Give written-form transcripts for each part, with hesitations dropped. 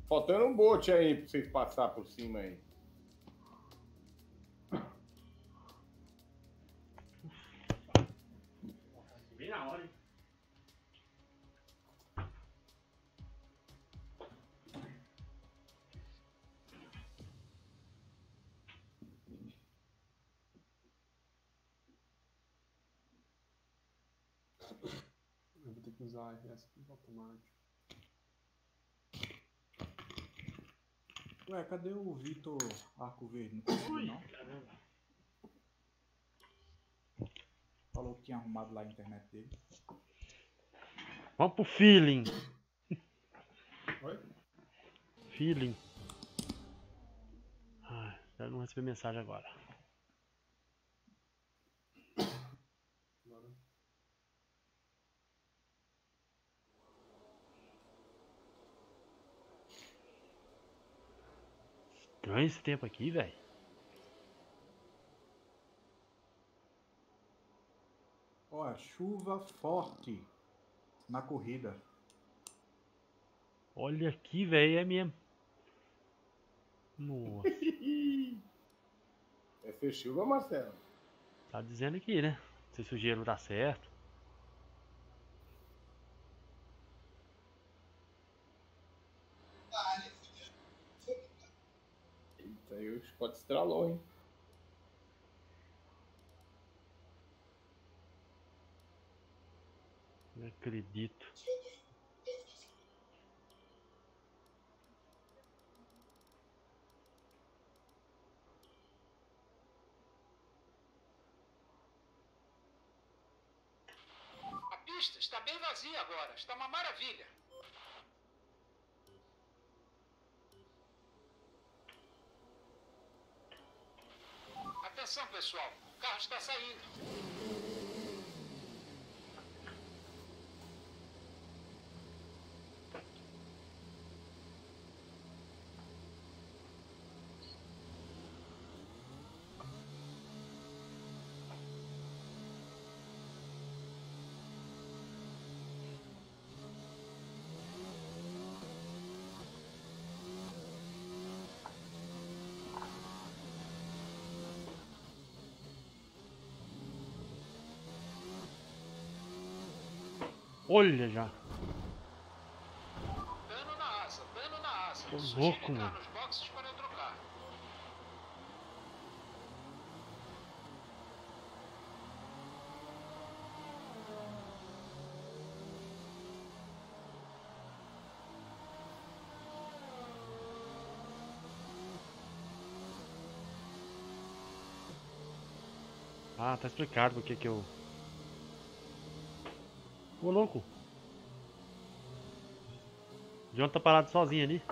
Faltando um bote aí pra vocês passar por cima aí. Bem na hora, hein? Eu vou ter que usar essa automático. Ué, cadê o Vitor Arco Verde? Não conseguiu, não? Caramba. Falou que tinha arrumado lá a internet dele. Vamos pro feeling. Oi? Feeling. Ah, eu não recebi mensagem agora. Agora. Estranho esse tempo aqui, velho. Ó, chuva forte na corrida. Olha aqui, velho, é mesmo. Nossa, É ser chuva, Marcelo? tá dizendo aqui, né? Se o gelo tá certo. Eita, aí o Scott estralou, hein? Não acredito. A pista está bem vazia agora. Está uma maravilha. Atenção, pessoal. O carro está saindo. Olha já. Dano na asa, dano na asa. Ô, Sugiro louco, entrar mano. nos boxes para trocar. Ah, tá explicado porque que eu... Ô, louco. O John tá parado sozinho ali.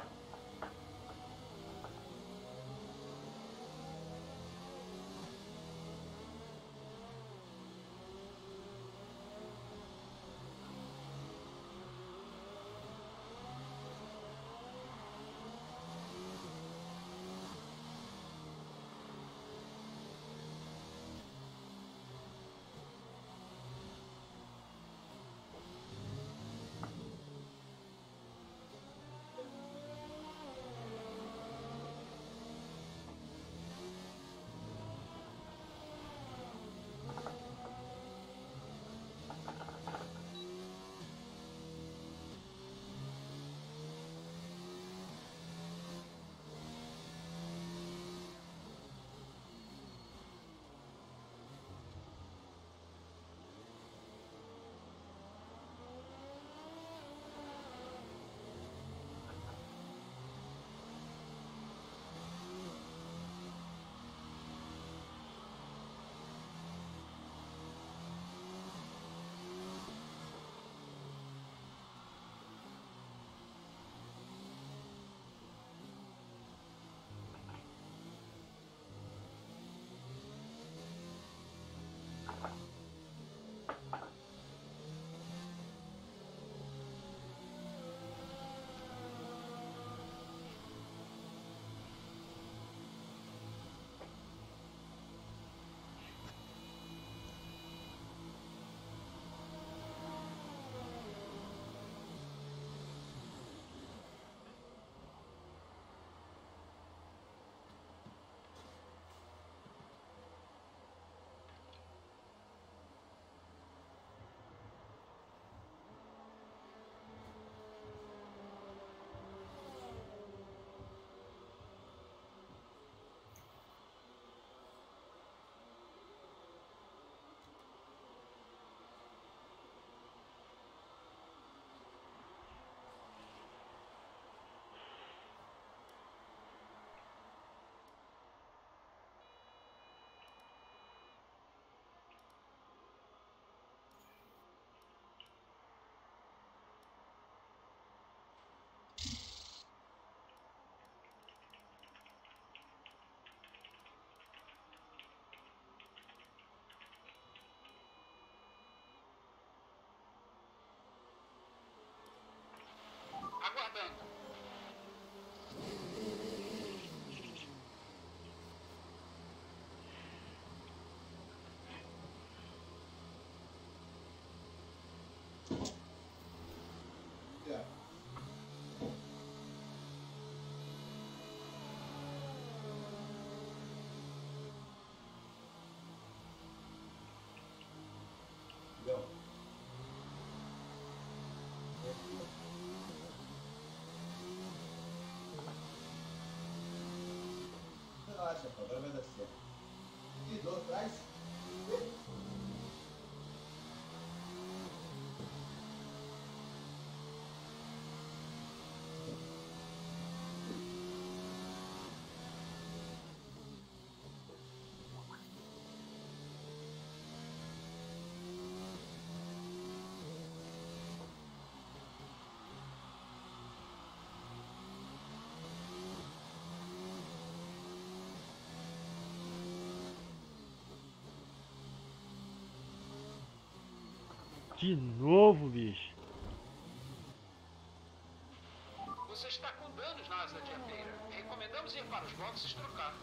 Relaxa, pô, agora vai dar certo. E do atrás. De novo, bicho. Você está com danos na asa dianteira. Recomendamos ir para os boxes trocar.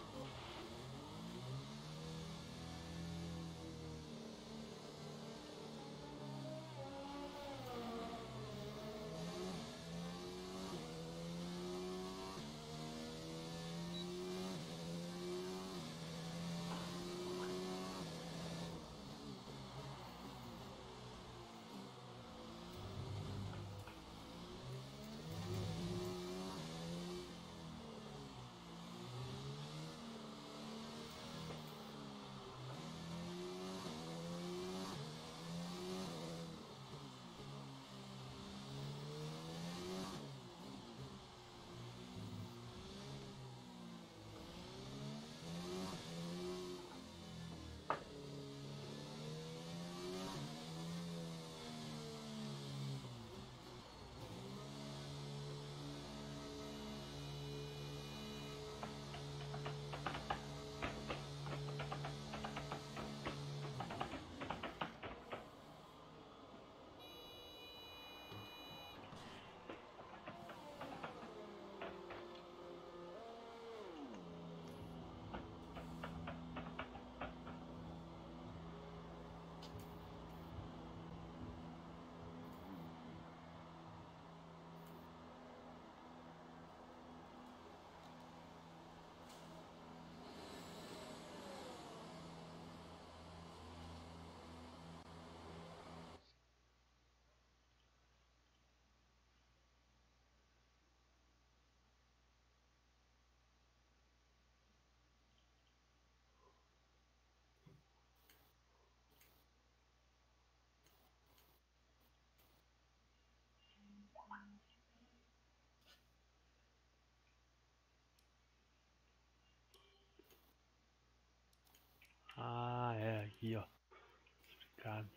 Ah, é aqui, ó. Explicado.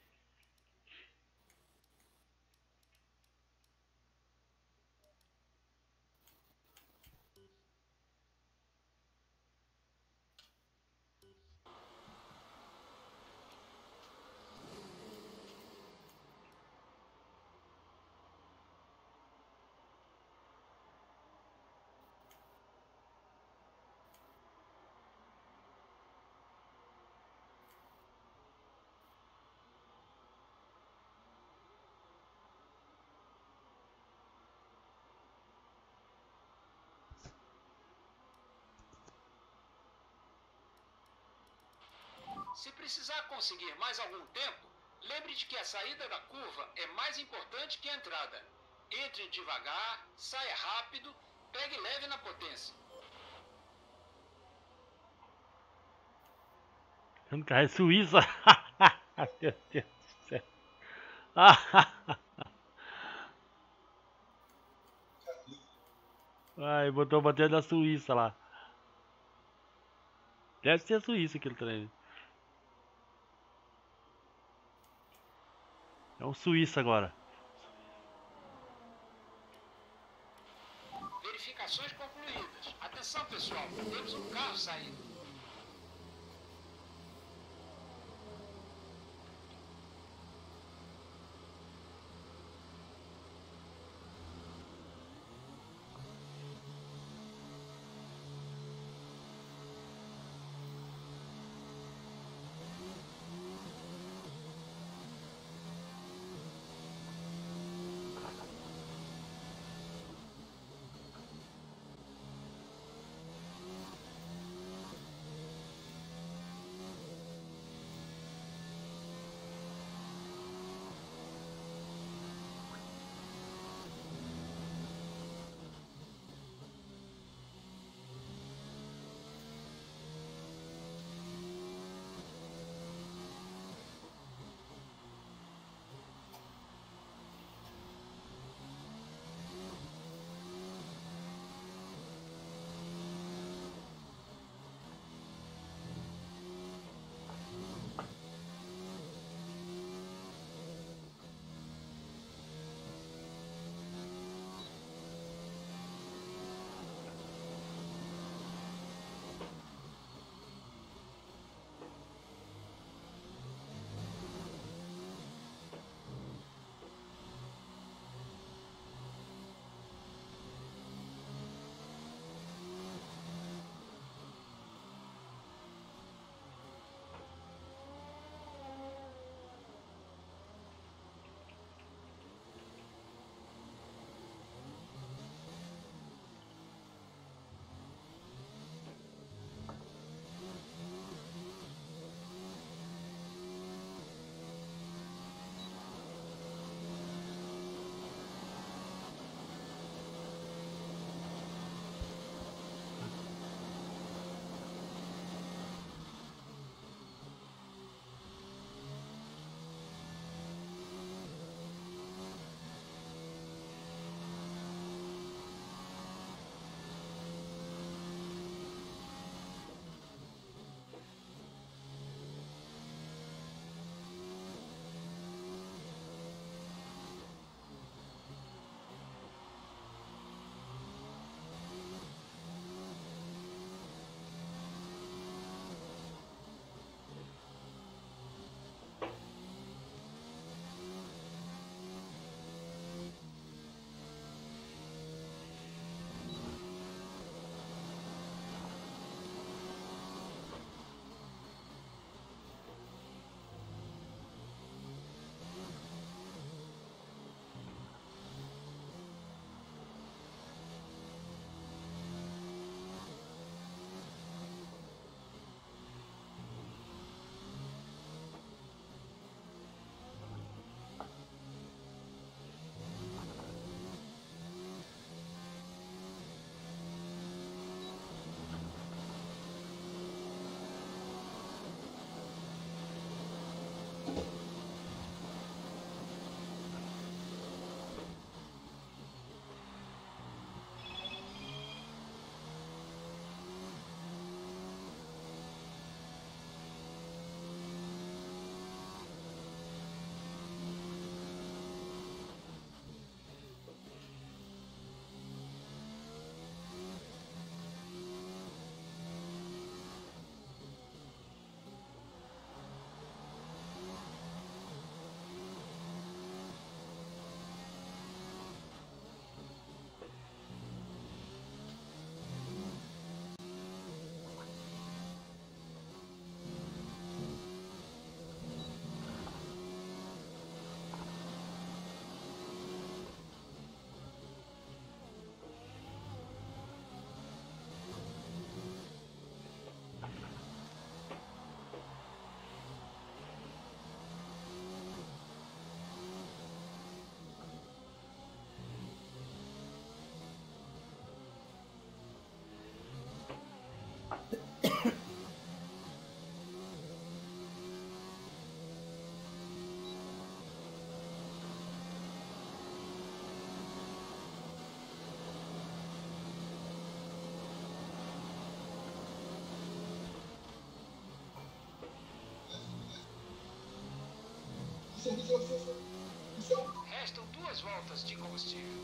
Se precisar conseguir mais algum tempo, lembre de que a saída da curva é mais importante que a entrada. Entre devagar, saia rápido, pegue leve na potência. Um carro é Suíça. Meu Deus do céu. Ai, botou bater da Suíça lá. Deve ser a Suíça aquele trem. É um Suíça agora. Verificações concluídas. Atenção, pessoal, temos um carro saindo. Restam 2 voltas de combustível.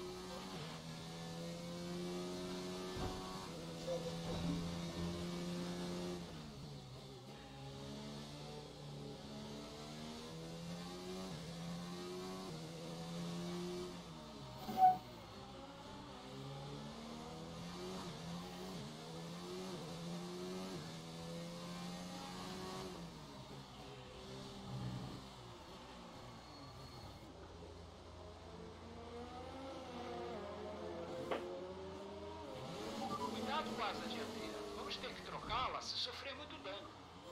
Cuidado com a asa dianteira. Vamos ter que trocá-la se sofrer muito dano.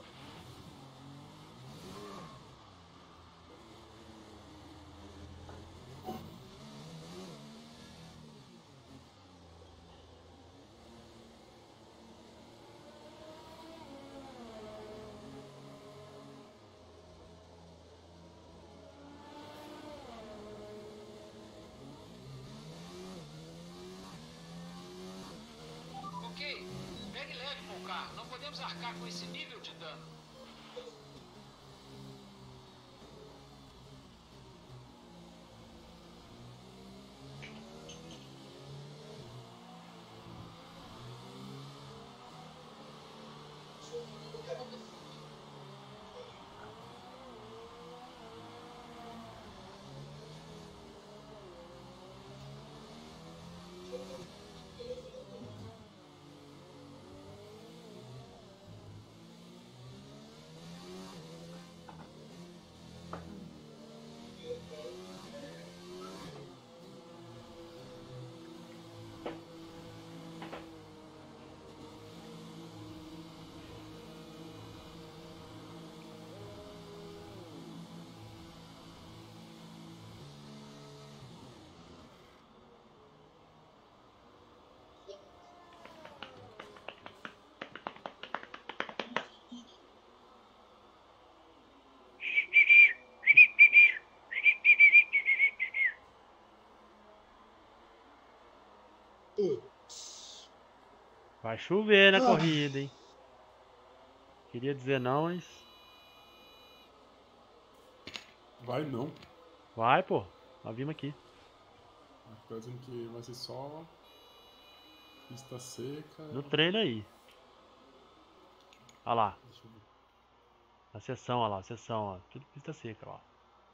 Ok, pegue leve com o carro. Não podemos arcar com esse nível de dano. Vai chover na corrida, hein? Queria dizer não, mas... Vai não. Vai, pô. Nós vimos aqui. Tá dizendo que vai ser só pista seca. No treino aí. Olha lá. Deixa eu ver. A sessão, olha lá. A sessão, ó. Tudo pista seca, ó.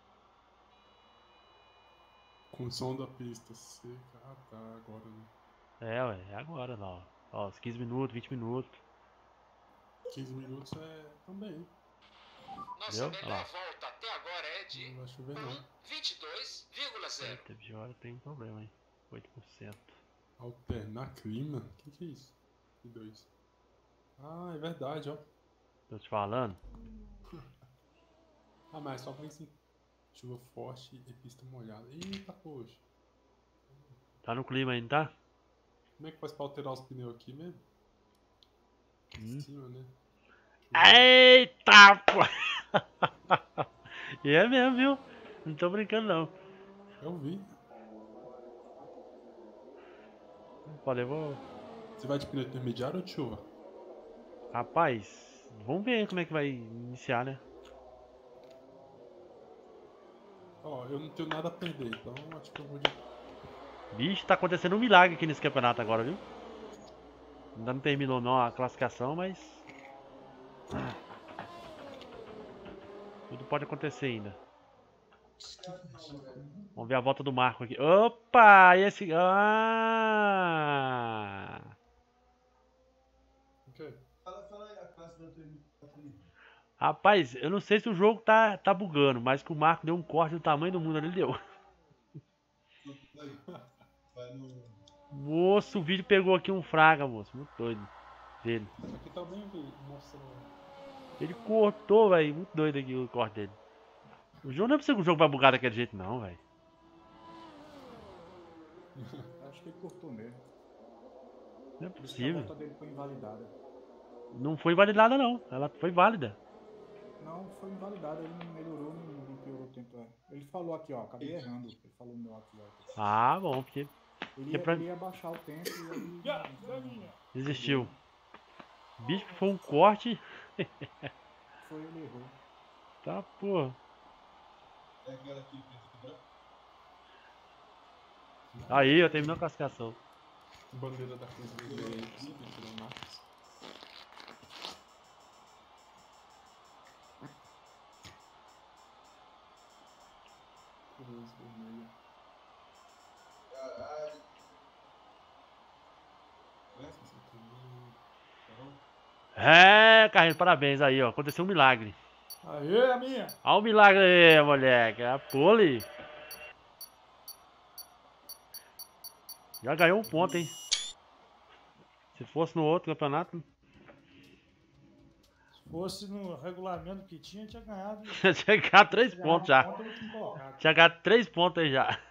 Condição da pista seca. Ah, tá. Agora, né? É, ué. É agora, lá, ó. Ó, os 15 minutos, 20 minutos. 15 minutos é também. Nossa Entendeu? Olha melhor lá. volta até agora é Não de vai chover não. 22,0. Eita, pior, tem um problema, hein? 8%. Alternar clima? O que é isso? E 2. Ah, é verdade, ó. Tô te falando. Ah, mas só pra isso. Chuva forte e pista molhada. Eita, poxa. Tá no clima ainda, tá? Como é que faz pra alterar os pneus aqui mesmo? Em cima, né? Eita, pô! E é mesmo, viu? Não tô brincando, não. Eu vi. Falei, vou... Você vai de pneu intermediário ou de chuva? Rapaz, vamos ver como é que vai iniciar, né? Ó, eu não tenho nada a perder, então acho que eu vou de... Bicho, tá acontecendo um milagre aqui nesse campeonato agora, viu? Ainda não terminou não a classificação, mas... Tudo pode acontecer ainda. Vamos ver a volta do Marco aqui. Opa! E esse... Ah! Ok. Fala aí a classe da tua. Rapaz, eu não sei se o jogo tá bugando, mas que o Marco deu um corte do tamanho do mundo ali, ele deu. Vai no. Moço, o vídeo pegou aqui um fraga, moço. Muito doido. Dele. Aqui também vi, mostrando. Ele cortou, velho. Muito doido aqui o corte dele. O jogo não é possível que o jogo vai bugar daquele jeito, não, velho. Acho que ele cortou mesmo. Não é Por isso que a possível. volta dele foi invalidada. Não foi validada, não. Ela foi válida. Não, foi invalidada, ele não melhorou, não piorou o tempo. Ele falou aqui, ó, acabei errando. Ele falou no meu WhatsApp. Ah, bom, porque Ele ia baixar o tempo e aí. desistiu. Bicho, foi um corte. Foi, ele errou. Tá, porra. É aquela aqui, preto e branco. Aí, ó, terminou a classificação. Bandeira da Cruz Vermelha aí, consegui tirar o Marcos. Cruz Vermelha. Caralho. É, Carlinhos, parabéns aí, ó. Aconteceu um milagre. Aê, a minha! Olha o milagre aí, moleque. A pole. Já ganhou um ponto, hein? Se fosse no outro campeonato, Se fosse no regulamento que tinha ganhado. tinha ganhado 3 Ganhado pontos já. ponto, eu tinha colocado. Tinha ganhado 3 pontos aí já.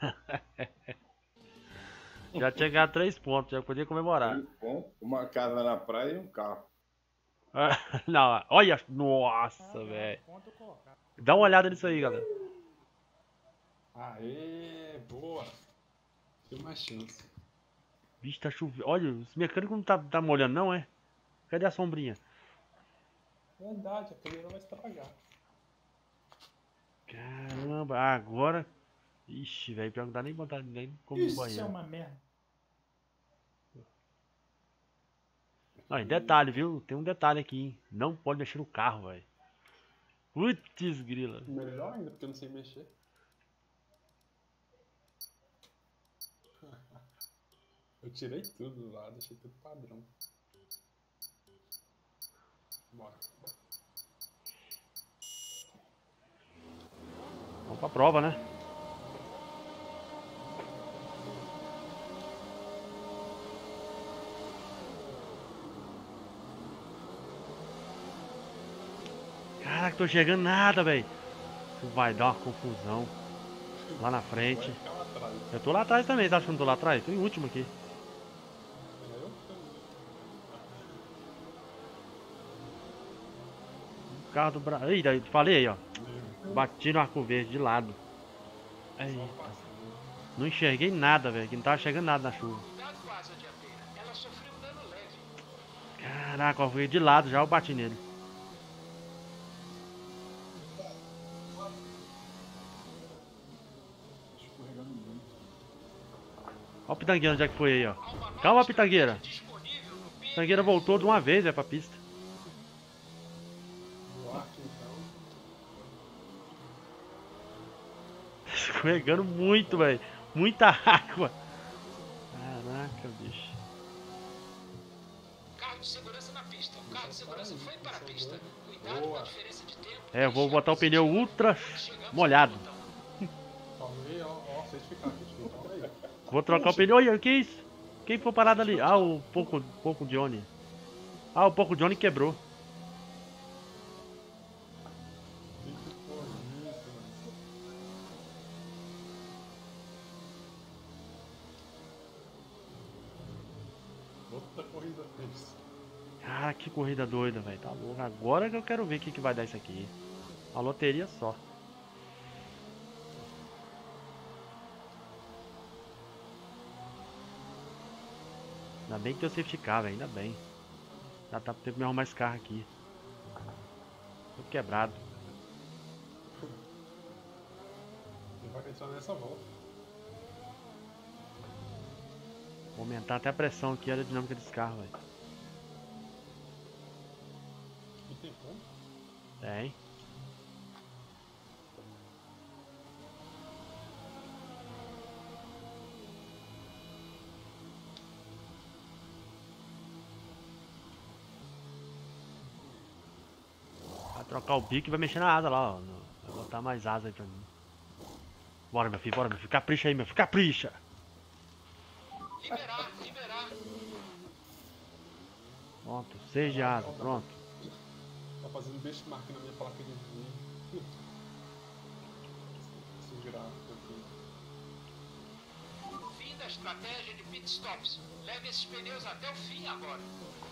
Já tinha ganhado 3 pontos, já podia comemorar. 3 pontos, uma casa na praia e um carro. Não, olha. Nossa, velho. Ponto eu colocado. Dá uma olhada nisso aí, galera. Aê, boa. Tem mais chance. Bicho, tá chovendo. Olha, os mecânicos não tá molhando, não, é? Cadê a sombrinha? Verdade, a cadeira vai estragar. Caramba, agora. Ixi, velho, pior que não dá nem vontade nem como no Isso é banheiro. uma merda. Não, e detalhe, viu? Tem um detalhe aqui, hein? Não pode mexer no carro, velho. Putz, grila. Melhor ainda, porque eu não sei mexer. Eu tirei tudo lá, deixei tudo padrão. Bora. Vamos pra prova, né? Caraca, tô chegando nada, velho. Isso vai dar uma confusão. Lá na frente. Vai ficar lá atrás. Eu tô lá atrás também, você acha que eu não tô lá atrás? Tô em último aqui. Eu? O carro do Brasil. Ih, daí, falei aí, ó. Bati no arco verde de lado. Aí, não enxerguei nada, velho. Que não tava chegando nada na chuva. Cuidado com a asa dianteira. Ela sofreu um dano leve. Caraca, eu fui de lado já, eu bati nele. Escorregando muito. Ó o Pitangueira onde é que foi aí, ó. Há uma nova Calma, Pitangueira. estratégia disponível no PIB. Pitangueira voltou de uma vez, pra pista. Duarte, então. Escorregando muito, velho. Muita água. Caraca, bicho. Carro de segurança na pista. O carro de segurança foi para a pista. Cuidado com a diferença de tempo. É, eu vou botar o pneu ultra molhado. Calma aí, ó, certificado. Calma aí. Vou trocar o pneu. Olha, que isso? Quem foi parado ali? Ah, o Poco Johnny. Ah, o Poco Johnny quebrou. Que porra é isso, mano? Outra corrida fez. Cara, que corrida doida, velho. Tá louco. Agora que eu quero ver o que vai dar isso aqui. Uma loteria só. Ainda bem que tem o safety car, velho. Ainda bem. Já tá pra ter que me arrumar esse carro aqui. Tô quebrado. Ele vai entrar nessa volta. Vou aumentar até a pressão aqui, a aerodinâmica desse carro, velho. E tem como? Tem. Vai trocar o bico e vai mexer na asa lá, ó. Vai botar mais asa aí pra mim. Bora, meu filho, bora, meu filho. Capricha aí, meu filho. Capricha! Liberar, liberar. Pronto, 6 de asa, pronto. Tá fazendo benchmark na minha placa de vídeo. Esse gráfico aqui. Fim da estratégia de pit stops. Leve esses pneus até o fim agora.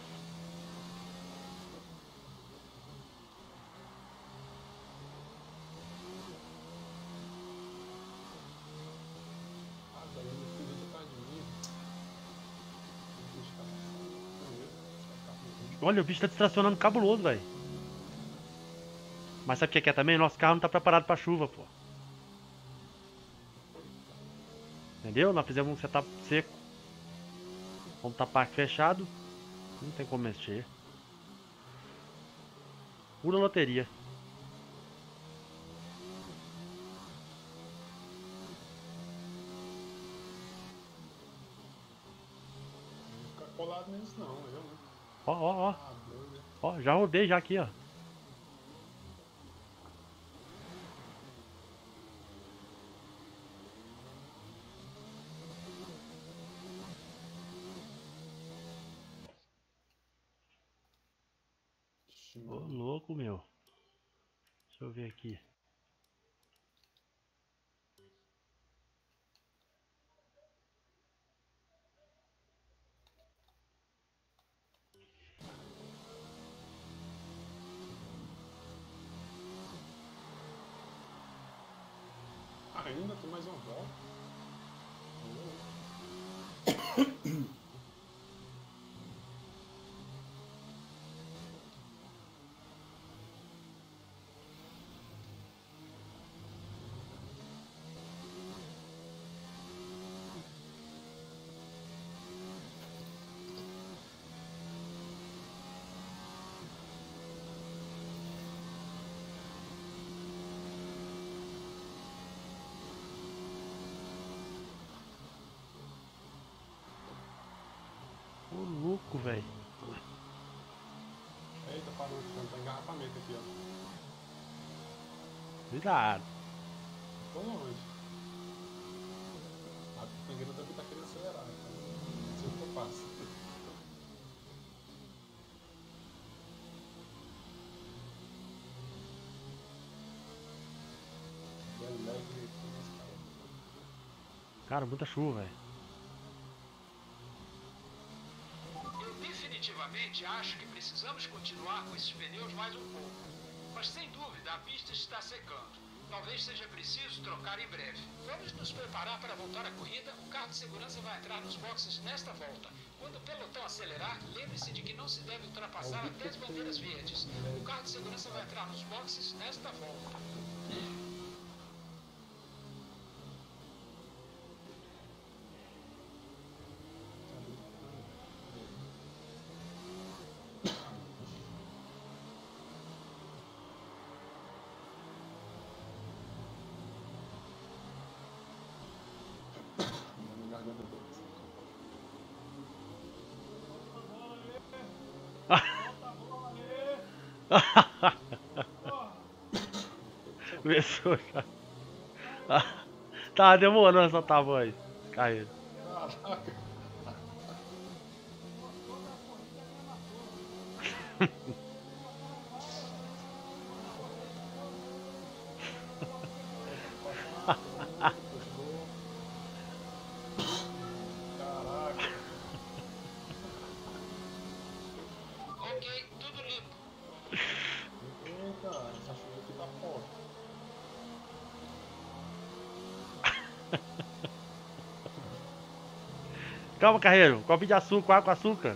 Ah, daí eu não fiz o tadinho. Deixa eu ver. Olha, o bicho tá distracionando cabuloso, velho. Mas sabe o que é também? Nosso carro não tá preparado pra chuva, pô. Entendeu? Nós fizemos um setup seco. Vamos tapar aqui fechado. Não tem como mexer. Pura loteria. Não fica colado nisso não, eu não. Ó, ó, ó. Ah, doido. Ó, já rodei já aqui, ó. Ixi, Ô, mano. louco, meu. Deixa eu ver aqui. Ainda tem mais uma volta. Ô, louco, velho. Eita, parou, tá engarrafamento aqui, ó. Cuidado. Tô longe. A pingueira também tá querendo acelerar, então não sei o que eu faço. Cara, muita chuva, velho. Eu definitivamente acho que precisamos continuar com esses pneus mais um pouco. Mas sem dúvida a pista está secando. Talvez seja preciso trocar em breve. Vamos nos preparar para voltar à corrida. O carro de segurança vai entrar nos boxes nesta volta. Quando o pelotão acelerar, lembre-se de que não se deve ultrapassar até as bandeiras verdes. O carro de segurança vai entrar nos boxes nesta volta. Começou já. Tá demorando essa voz. Caiu. Ok, tudo limpo. Eita, essa chuva aqui tá forte. Calma, Carreiro. Copo de açúcar, água com açúcar.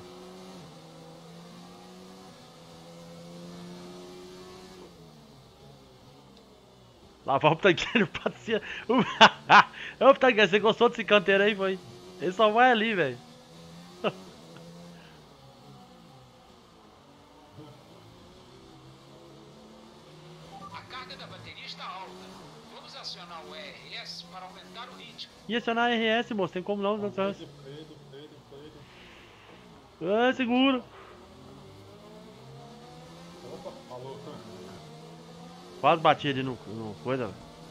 Lavar o tanqueiro pra ser. Ô, tanqueiro, você gostou desse canteiro aí, foi? Ele só vai ali, velho. A carga da bateria está alta. Vamos acionar o ERS para aumentar o ritmo. E acionar a RS, moço. Tem como não, não. Freio. Ah, segura. Opa, falou. Quase bati ali no coisa.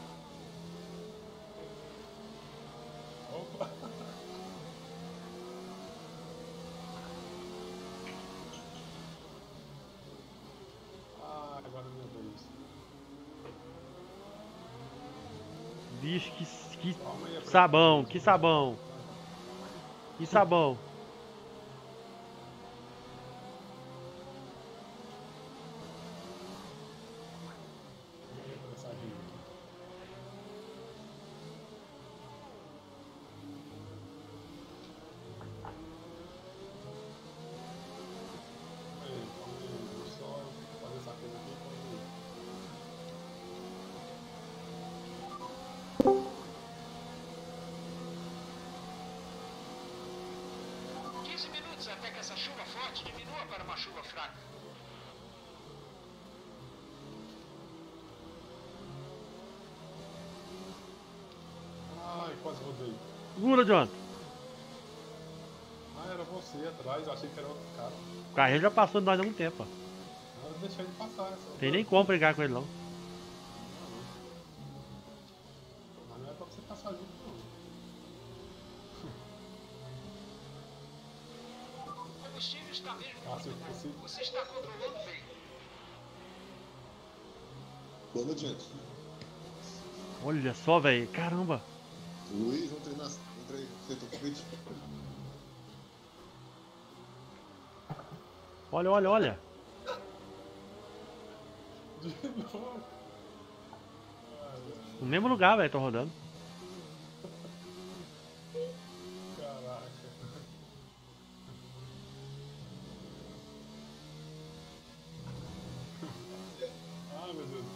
Opa. Ah, agora é minha vez. Bicho, que Calma aí, sabão, que sabão. Que sabão. essa chuva forte diminua para uma chuva fraca. Ai, quase rodei. Segura, John. Ah, era você atrás, eu achei que era outro cara. O carrinho já passou de nós há algum tempo, ó. Ah, eu deixei ele passar. Tem nem como brigar com ele, não. Mas não é pra você passar junto, não. O combustível está mesmo Ah, se eu muito bom. fosse- Você está controlando bem. Vamos adiante. Olha só, velho. Caramba. Luiz, vamos treinar. Entra aí, senta o convite. Olha, olha, olha. De novo. No mesmo lugar, velho, tô rodando. Caraca. Ai, meu Deus.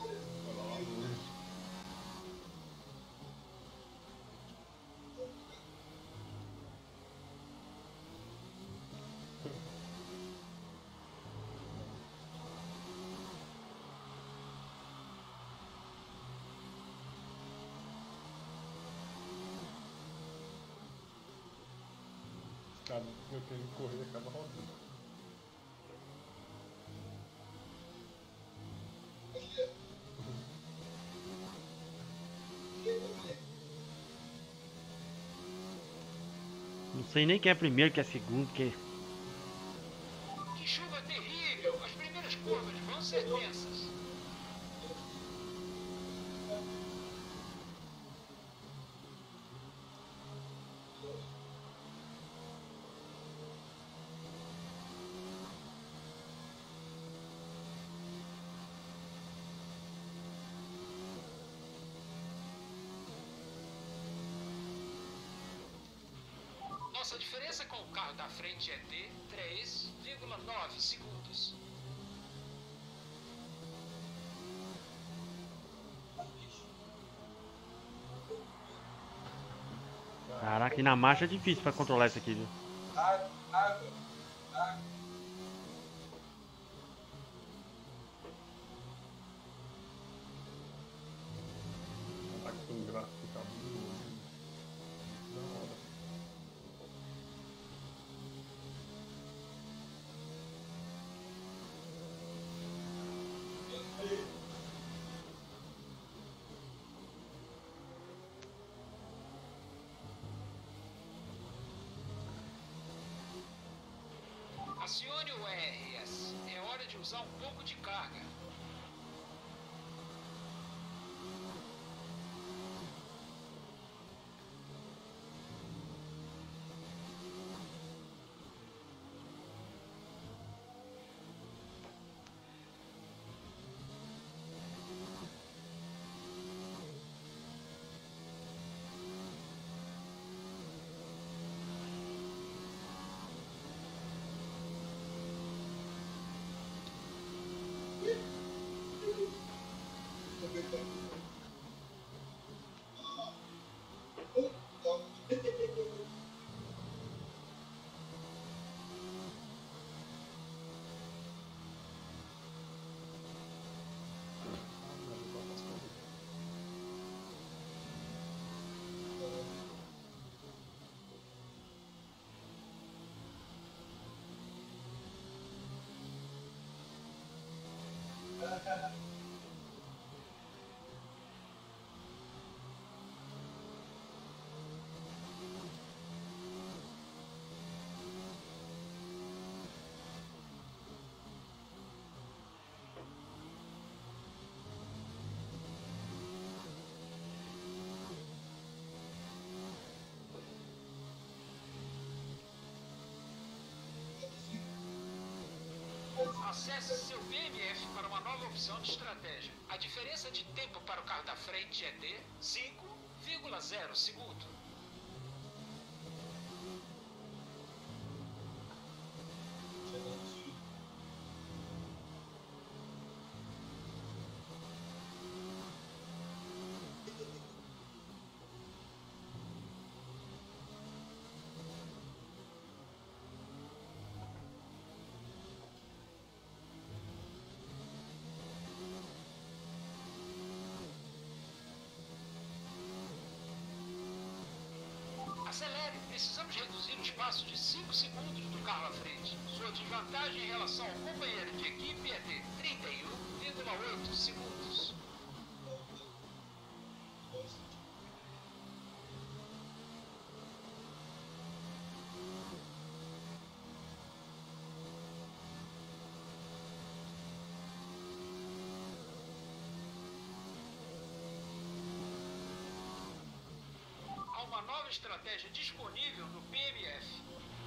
Cara, eu quero correr, acaba rodando. Não sei nem quem é primeiro, quem é segundo, quem... Que chuva terrível! As primeiras curvas vão ser tensas. Nossa diferença com o carro da frente é de 3,9 segundos. Caraca, e na marcha é difícil pra controlar isso aqui, viu? Tá com um gráfico cabuloso. Da hora. Acione o RS. É hora de usar um pouco de carga. Acesse seu BMF para uma nova opção de estratégia. A diferença de tempo para o carro da frente é de 5,0 segundo. Precisamos reduzir o espaço de 5 segundos do carro à frente. Sua desvantagem em relação ao companheiro de equipe é de 31,8 segundos. Há uma nova estratégia disponível no PMF.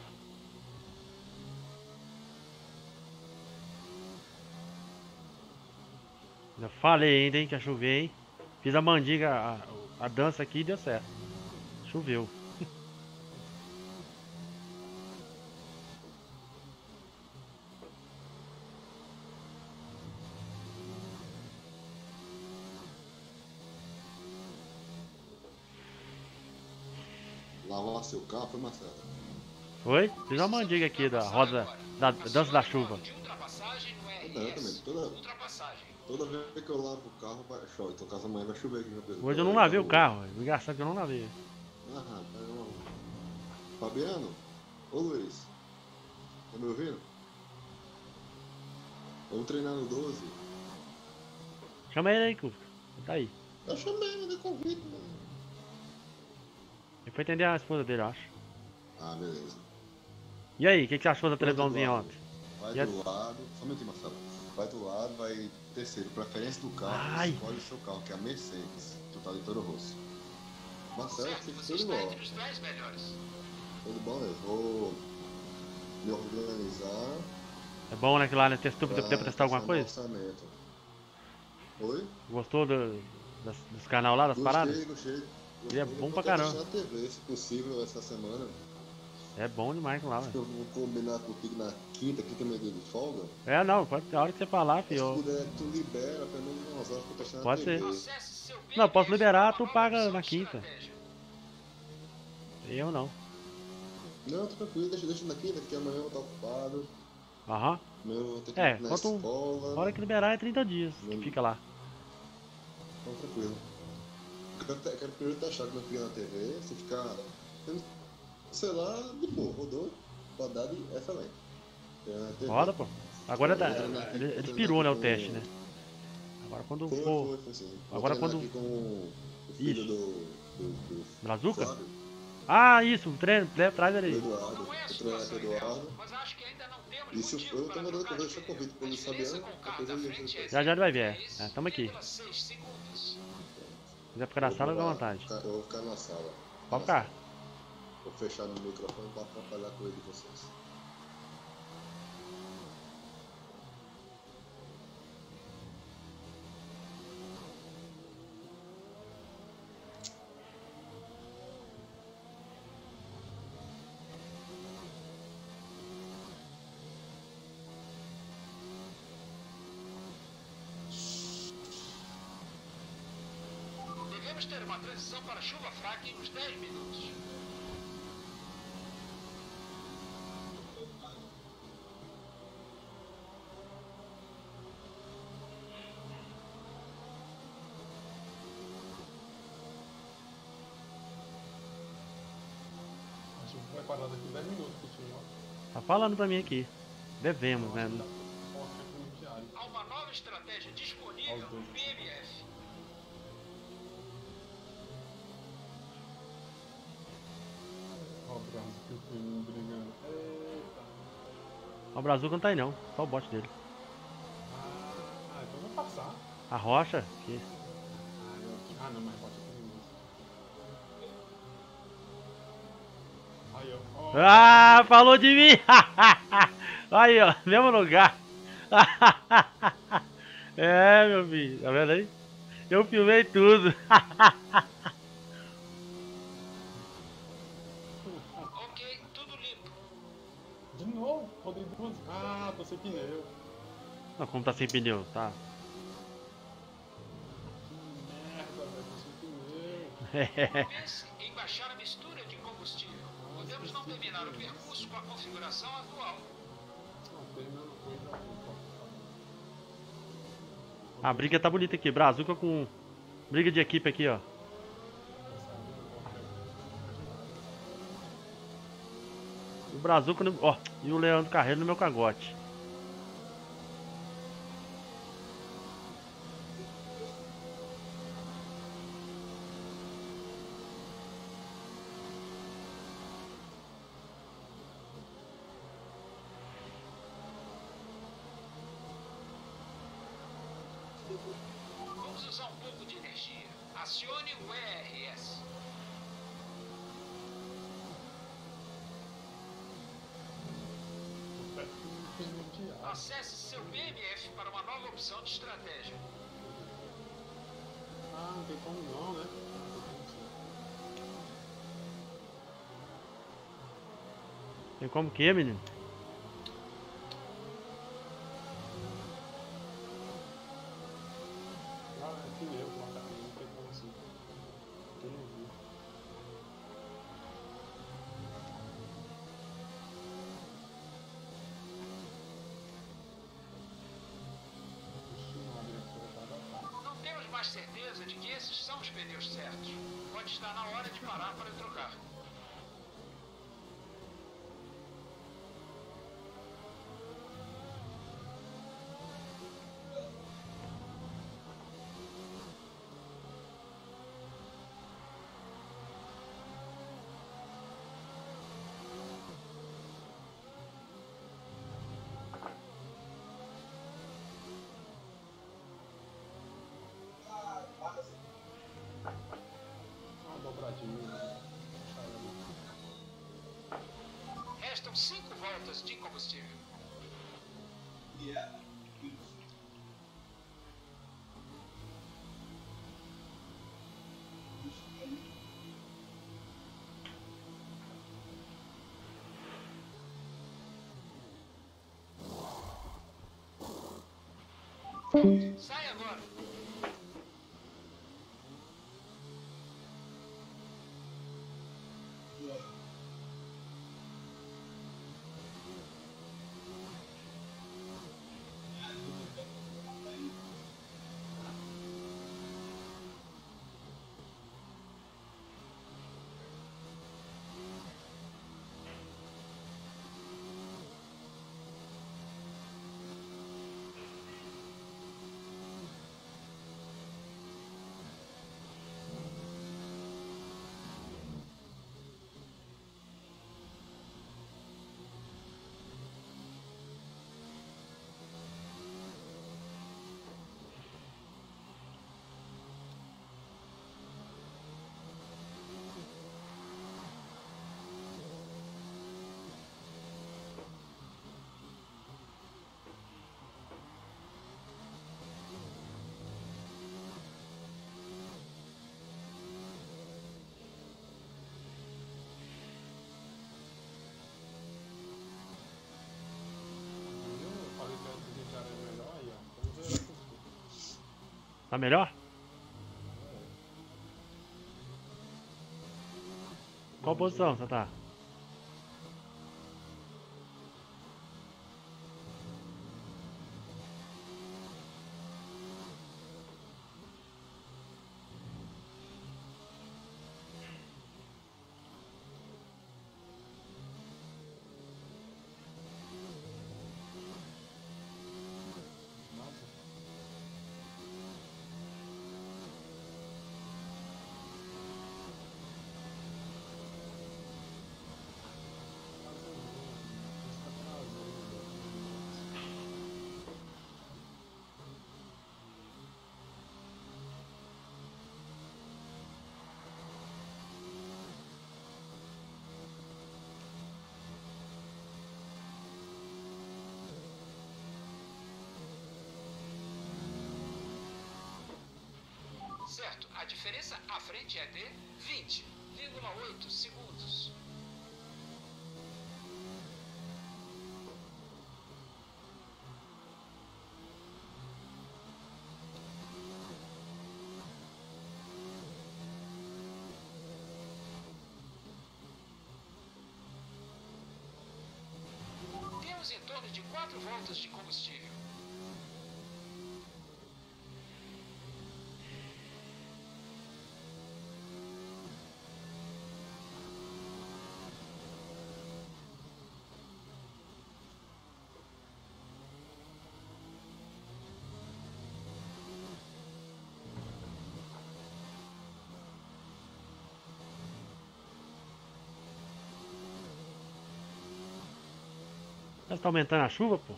Já falei ainda, hein, que ia chover, hein. Fiz a mandiga, a dança aqui e deu certo. Choveu. Lavar seu carro foi Marcelo. Foi? Fiz uma mandiga aqui da roda, da dança da chuva. De ultrapassagem no Eu também. RS. Ultrapassagem. Toda vez que eu lavo o carro, vai chove. Então, caso amanhã vai chover aqui no Pedro. Hoje eu não lavei o carro, é engraçado que eu não lavei. Ah, rapaz, não. Fabiano? Ô Luiz? Tá me ouvindo? Vamos treinar no 12. Chama ele aí, Cuca. Tá aí. Eu chamei, mandei convite, mano. Ele foi atender a esposa dele, eu acho. Ah, beleza. E aí, o que você achou da televisãozinha ontem? Vai E a- do lado. Só um minutinho, Marcelo. Vai do lado, vai terceiro. Preferência do carro. Ai. Escolhe o seu carro, que é a Mercedes. Tu tá de Toro Rosso. Marcelo, Certo, fica você tudo está bom. entre os 10 melhores. Tudo bom, eu vou me organizar. É bom, né, que lá, né? Testou, deu pra testar alguma fazer um coisa? orçamento. Oi? Gostou dos canal lá, das paradas? Gostei. Ele é Eu bom vou pra tentar caramba. deixar na TV, se possível, essa semana. É bom demais lá, velho. Eu vou combinar contigo na quinta é meu dia de folga. É, não, pode, a hora que você falar, Se filho. puder, tu libera pelo menos umas horas pra testar na Pode TV. ser. Acesse seu Não, posso PMF liberar, com tu uma paga nova na opção de quinta. estratégia. Eu não. Não, tô tranquilo, deixa na quinta, porque amanhã eu vou estar ocupado. Aham. Amanhã eu vou ter que É, ir na quanto- escola. A hora que liberar é 30 dias que fica lá. Então, tranquilo. Quero primeiro testar como fica na TV, se ficar. Sei lá, de boa, rodou, qualidade excelente. Na TV. Roda, pô. Agora tá, Eu vou treinar aqui, ele vou treinar expirou, né, o aqui teste, com- né? Agora quando Foi, for foi sim. Vou Agora treinar quando- aqui com o filho do Brazuca? Flávio, Ah, isso, o treino, traz ele do aí. Eduardo. Não é a Vou treinar com situação o ideal, Eduardo. mas acho que ainda não temos Isso motivo eu para tô mandando trocar convite, de deixa convite pro pneu. A Luiz diferença Fabiano, com o carro depois da eu frente é Já ele vai ver. É, tamo aqui. 6 segundos. Se quiser ficar na sala, fica à vontade. Eu vou ficar na sala. Pode ficar. Vou fechar no microfone pra atrapalhar com ele de vocês. Devemos ter uma transição para chuva fraca em uns 10 minutos. Acho que vai parar daqui 10 minutos pro senhor. Tá falando pra mim aqui. Devemos, né? Posta aqui no diário. Há uma nova estratégia disponível no PMF. Ó, o braço que eu fui brigando. Eita. O Brazuca não tá aí não, só o bote dele. Ah, então vai passar. A rocha, que... Ah, não, mas pode ter minutos. Aí, ó. Ah, falou de mim! Aí, ó, mesmo lugar. É, meu filho, tá vendo aí? Eu filmei tudo. Ok, tudo limpo. De novo, rodei duas. Ah, tô sem pneu. Não, como tá sem pneu, tá? Que merda, velho, tô sem pneu. Pense em baixar a mistura de combustível. Podemos não terminar o percurso com a configuração atual. Não, terminando coisa. A briga tá bonita aqui, Brazuca com... Briga de equipe aqui, ó. Brazuca no... Ó, e o Leandro Carreiro no meu cangote. Vamos usar um pouco de energia. Acione o ERS. Acesse seu BMF para uma nova opção de estratégia. Ah, não tem como não, né? Tem como que, menino? Ah, é pneu, placa, não tem como assim. Eu não vi. Não temos mais certeza de que esses são os pneus certos. Pode estar na hora de parar para trocar. Uma dobradinha, né? Restam 5 voltas de combustível. Sai agora. Eu falei que a gente era melhor aí, ó. Vamos ver aqui. Tá melhor? Qual posição você tá? Certo, a diferença à frente é de 20,8 segundos. Temos em torno de 4 voltas de combustível. Mas tá aumentando a chuva, pô?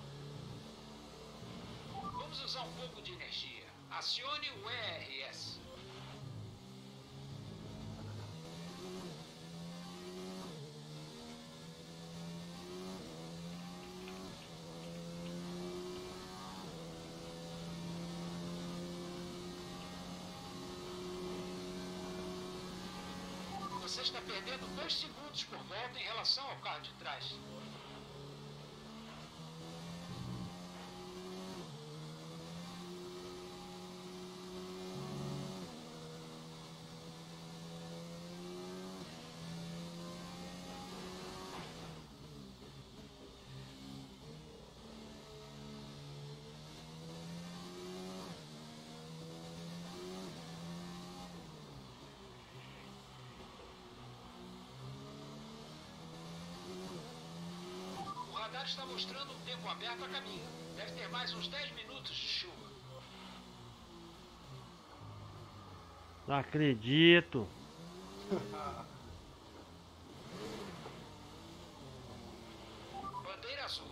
Vamos usar um pouco de energia. Acione o ERS. Você está perdendo 2 segundos por volta em relação ao carro de trás. O radar está mostrando um tempo aberto a caminho. Deve ter mais uns 10 minutos de chuva. Não acredito. Bandeira azul.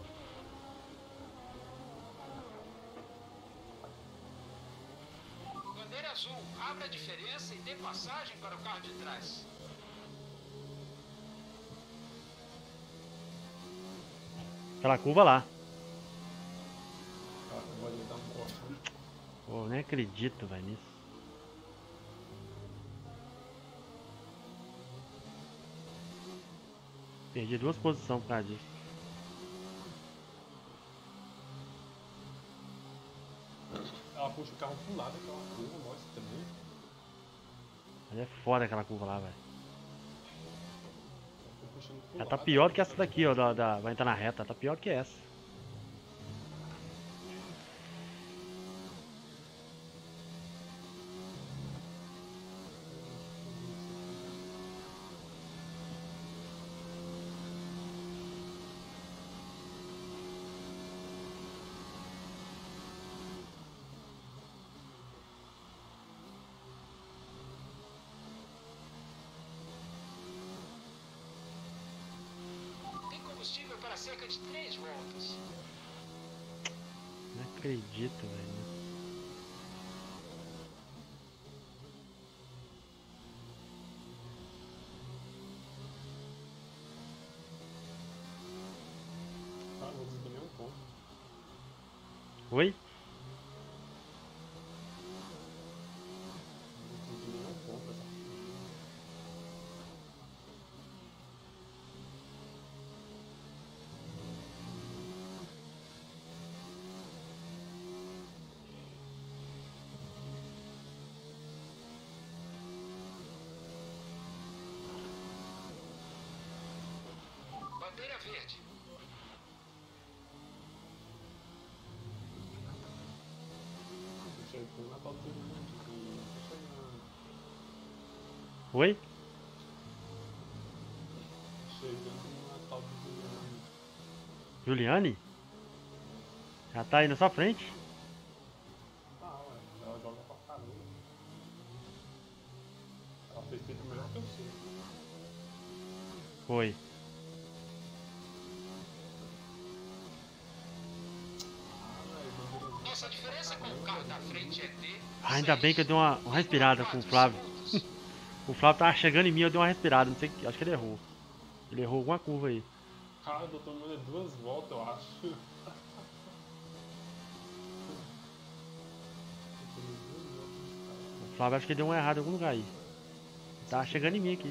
Bandeira azul. Abra a diferença e dê passagem para o carro de trás. Aquela curva lá. Ah, vou ali dar um corte. Pô, nem acredito, velho, nisso. Perdi 2 posições por causa disso. Ela puxa o carro pro lado, aquela curva, mostra também. Mas é foda aquela curva lá, velho. Tô puxando pro Ela tá lado, pior do que essa daqui, ó. Vai entrar na reta. Tá pior do que essa. Tem combustível para cerca de 3 voltas. Não acredito, velho, nisso. Ah, vou descer nenhum ponto. Oi? Não consegui nenhum ponto essa. Bandeira verde. Tô chegando na pauta do mundo. Tô chegando. Oi? Chegando na pauta do mundo. Juliane? Já tá aí na sua frente? Ah, ué, ela joga pra caramba. Ela fez tempo melhor que eu sei. Foi. Nossa diferença com o carro da frente é D. Ainda bem que eu dei uma respirada com o Flávio. O Flávio tava chegando em mim, eu dei uma respirada. Não sei, acho que ele errou. Ele errou alguma curva aí. Cara, eu tô tomando 2 voltas, eu acho. O Flávio acho que ele deu uma errada em algum lugar aí. Tava chegando em mim aqui.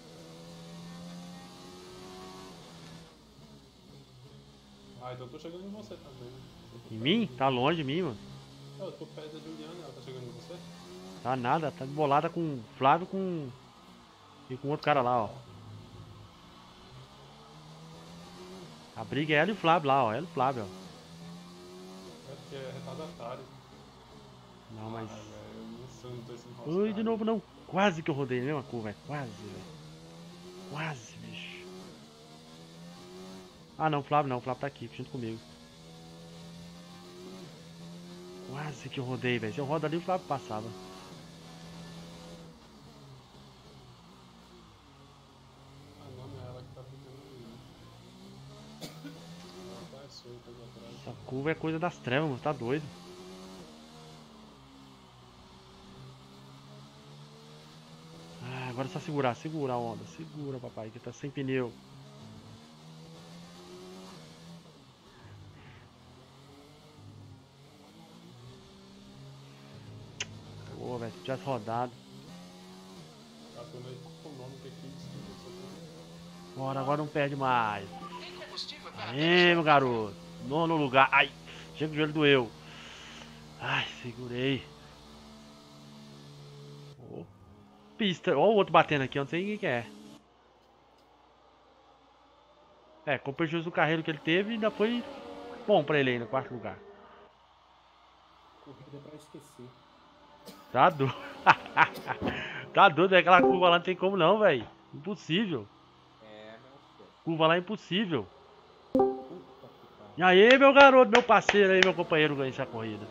Ah, então eu tô chegando em você também. Em mim? Tá longe de mim, mano. Eu tô perto da Juliana, ela tá chegando em você? Tá nada, tá bolada com o Flávio e com outro cara lá, ó. A briga é ela e o Flávio lá, ó. Ela e o Flávio, ó. É porque é retardatário. Não, mas. Ah, velho, eu não sei, não tô esse Ui, de novo não. Quase que eu rodei a mesma curva, velho. Quase, velho. Quase, bicho. Ah não, Flávio não. O Flávio tá aqui, junto comigo. Quase que eu rodei, velho. Se eu rodo ali, o Flávio passava. Ah, não, não é ela que tá brigando aí. Essa curva é coisa das trevas, mano. Tá doido. Ah, agora é só segurar. Segura a onda. Segura, papai, que tá sem pneu. Pô, velho, se tivesse rodado. Bora, agora não perde mais. Tem combustível para Aê, meu garoto. Nono lugar. Ai, chega que o joelho doeu. Ai, segurei. Ô, pista. Ó o outro batendo aqui, eu não sei quem que é. É, com o prejuízo do carreiro que ele teve, ainda foi bom pra ele ainda, quarto lugar. Corrida pra esquecer. Tá doido. Tá doido, aquela curva lá não tem como não, velho. Impossível. Curva lá é impossível. E aí, meu garoto, meu parceiro aí, meu companheiro ganhou essa corrida.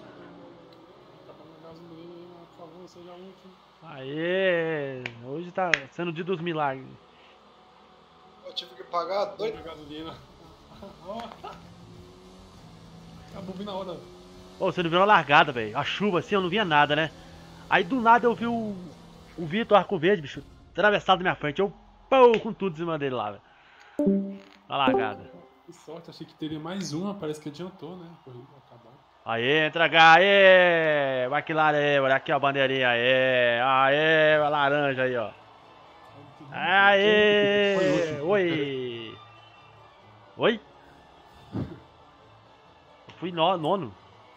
Aê, hoje tá sendo o dia dos milagres. Eu tive que pagar dois. gasolina. Acabou bem na hora. Ô, você não viu a largada, velho. A chuva assim, eu não via nada, né? Aí do nada eu vi o Vitor Arco Verde, bicho, atravessado na minha frente. Eu, pô, com tudo em cima dele lá, velho. A largada. Que sorte, achei que teria mais uma, parece que adiantou, né? A corrida acabar. Aê, entra cá, aê! McLaren aí, olha aqui a bandeirinha, aê! Aê, a laranja aí, ó. Aê! Oi! Oi? Eu fui nono.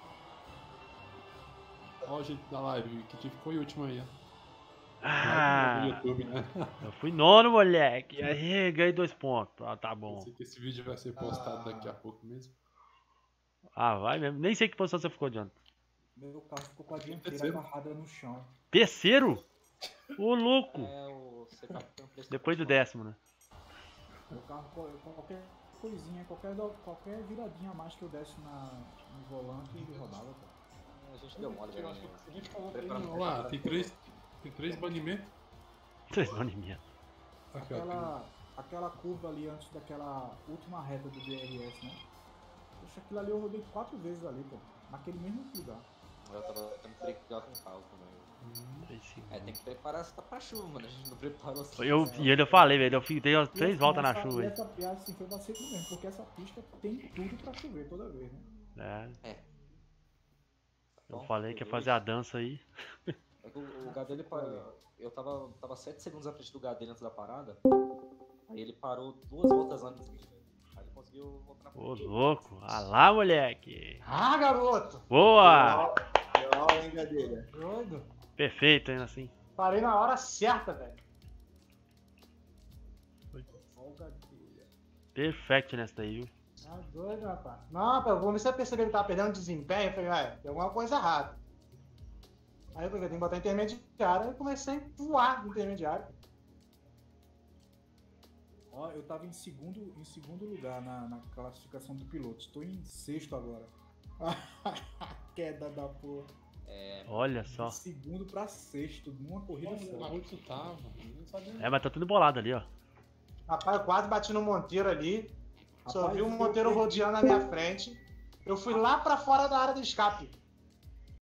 Ó, gente da live, que foi o último aí, ó. Ah, No YouTube, né? eu fui nono, moleque. Aí, ganhei 2 pontos. Ah, tá bom. Sei que esse vídeo vai ser postado daqui a pouco mesmo. Ah, vai mesmo. Nem sei que posição você ficou, Jonathan. Meu carro ficou com a dianteira Terceiro. agarrada no chão. Terceiro? Ô, louco. O setup tem um preço Depois do 10º, né? Meu carro, qualquer coisinha, qualquer viradinha a mais que eu desse no volante, ele rodava, cara. A gente deu mole, Eu velho. acho que a gente falou pra ele, não. Olha lá, tem três banimentos. 3 banimentos. Aqui, ó, Aquela curva ali antes daquela última reta do DRS, né? Poxa, aquilo ali eu rodei 4 vezes ali, pô. Naquele mesmo lugar. Eu tava tendo que brigar com o carro também. Tem que preparar essa pra chuva, mano. A gente não preparou assim. E eu falei, velho. Eu dei umas 3 voltas na chuva aí. E assim foi vacilo mesmo, porque essa pista tem tudo pra chover toda vez, né? É. Eu falei que ia fazer a dança aí. É que o Gadelha parou. Eu tava 7 segundos à frente do Gadelha antes da parada. Aí ele parou 2 voltas antes. Aí ele conseguiu voltar na frente. Ô, louco. Ah lá, moleque. Ah, garoto! Boa. Legal, hein, Gadelha? Doido. Perfeito, ainda assim. Parei na hora certa, velho. Folgadilha. Perfeito nessa daí, viu? Ah, doido, rapaz. Não, rapaz, eu comecei a perceber que ele tava perdendo desempenho. Eu falei, vai, tem alguma coisa errada. Aí eu falei, tem que botar intermediário. Aí eu comecei a voar no intermediário. Ó, eu tava em segundo lugar na classificação do piloto. Estou em 6º agora. Queda da porra. Olha só. De segundo pra 6º, numa corrida Na só. rua que tu tava. Eu não sabia. Mas tá tudo embolado ali, ó. Rapaz, eu quase bati no Monteiro ali. Só Rapaz, vi o eu Monteiro perdi. rodeando na minha frente. Eu fui lá pra fora da área do escape.